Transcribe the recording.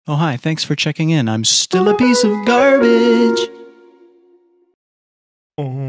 Oh, hi, thanks for checking in. I'm still a piece of garbage.